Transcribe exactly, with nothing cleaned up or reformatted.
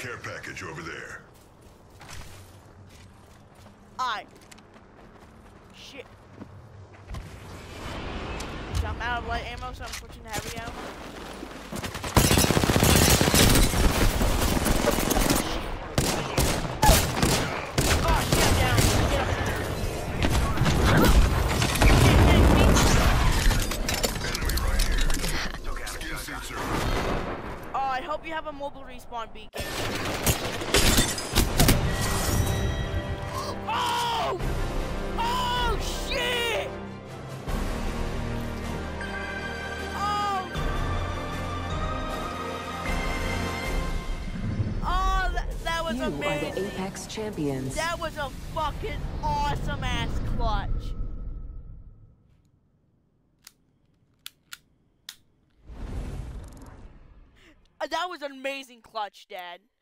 care package over there. I. Shit. I'm out of light ammo, so I'm switching to heavy ammo. Oh, shit, I'm down. Get up. Enemy right here. Skin suits are up. Oh, I hope you have a mobile respawn beacon. Oh! Oh, shit! Oh! Oh, that, that was You amazing. are the Apex champions. That was a fucking awesome ass clutch. Uh, That was an amazing clutch, Dad.